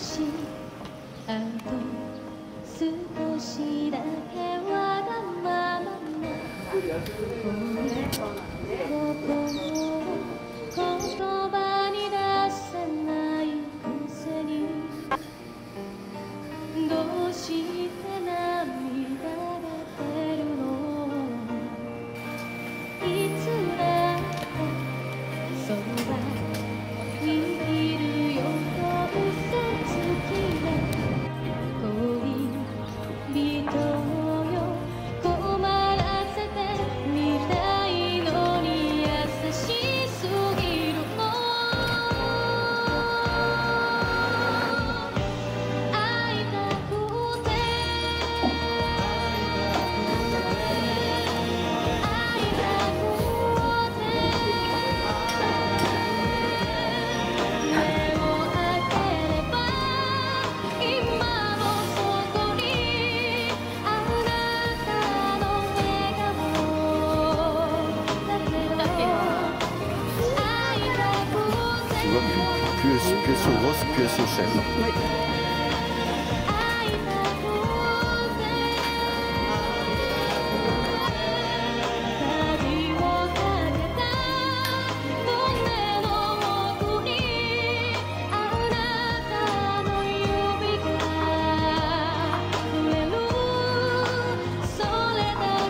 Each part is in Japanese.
しあと少しだけわがままな心を言葉に出せないくせにどうして涙が出るのいつだってそばにいるよと嘘つきな恋人よ困らせてみたいのに優しすぎるの会いたくて会いたくて目を開ければ今もそこにあなたの笑顔だけど会いたくて Tu vois, mais plus elles sont grosses, plus elles sont chères. 会いたくて鍵をかけた胸の奥にあなたの指が触れるそれだ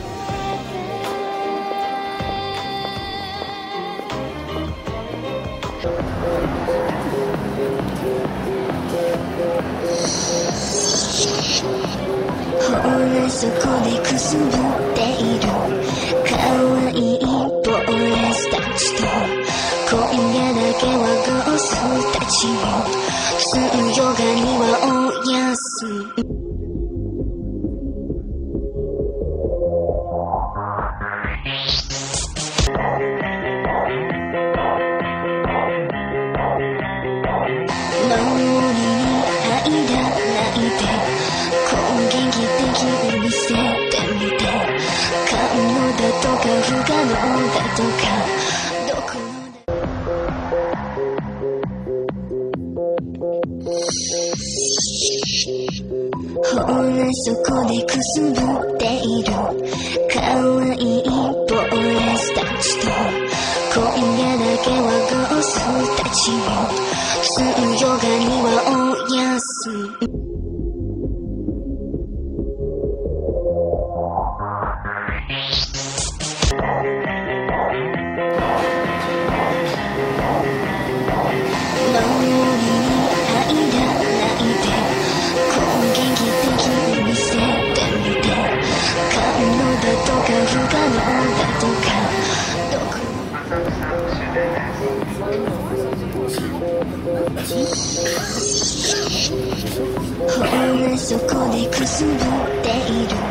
ほらそこでくすぶっている可愛いボーイスたちと今夜だけはゴーストたちを水曜日にはおやすみ周りに間泣いて元気的に見せてみて可能だとか不可能だとかどこほらそこでくすぶっている可愛いボーイスたちと今夜だけはゴーストたちを水曜日にはおやすみ周りに間泣いて元気的に見せてみて可能だとか不可能だとかどこほらそこでくすぶっている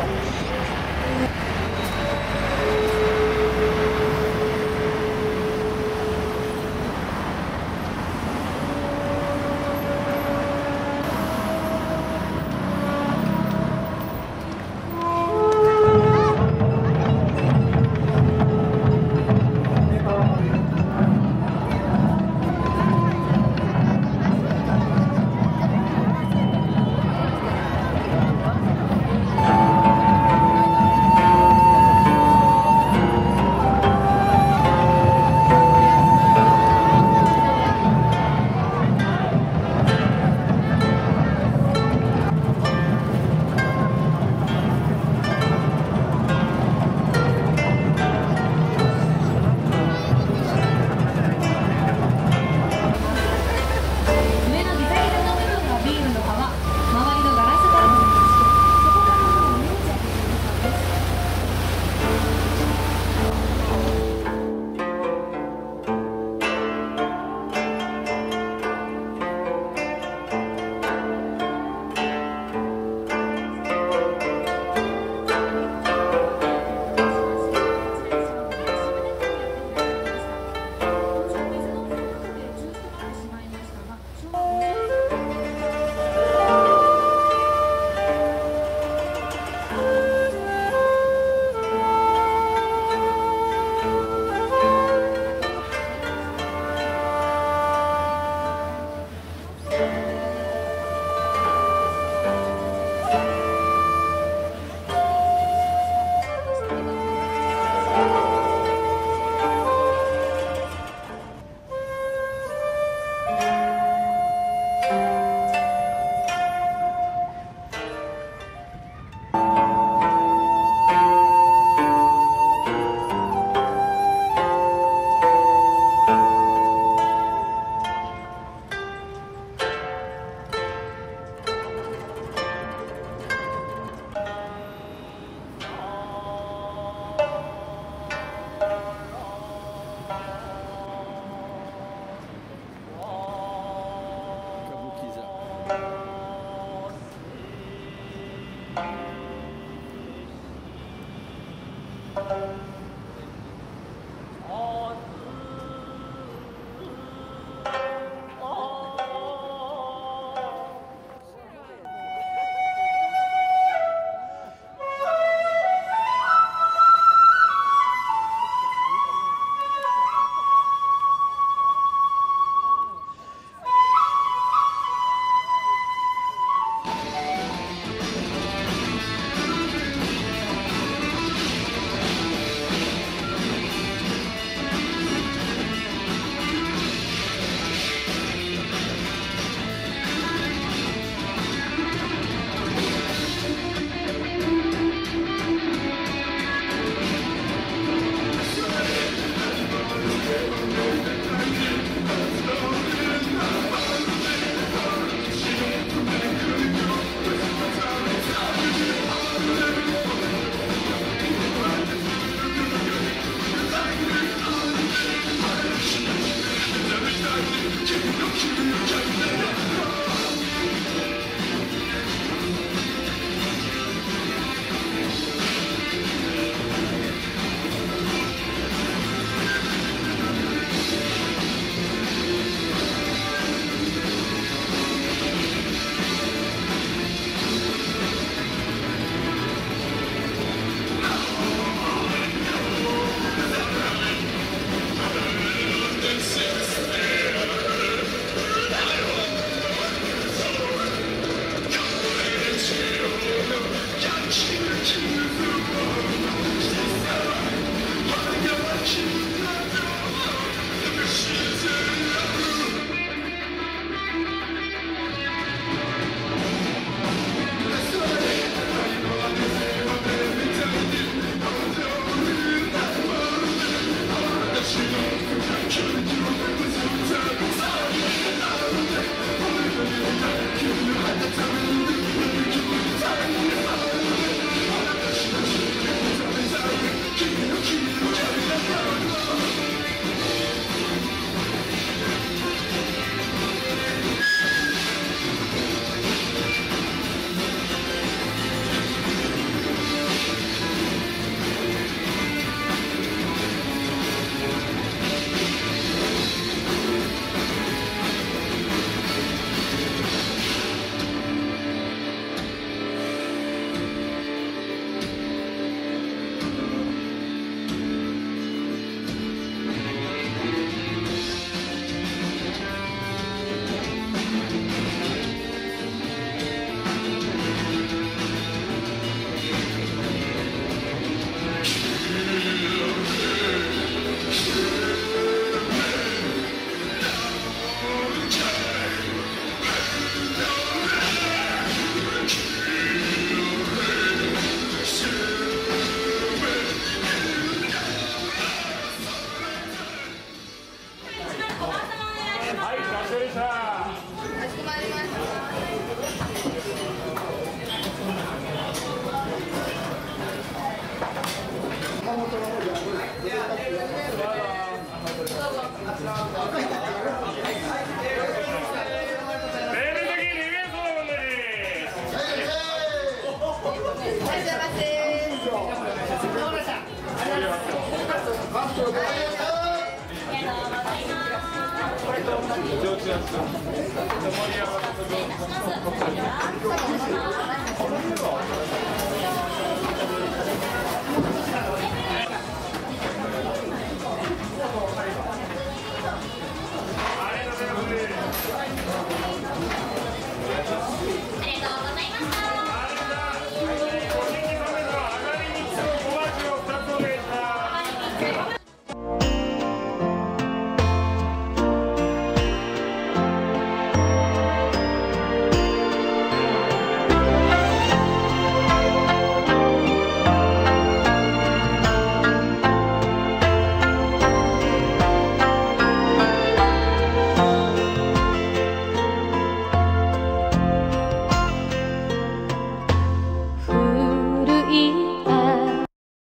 失礼いたします。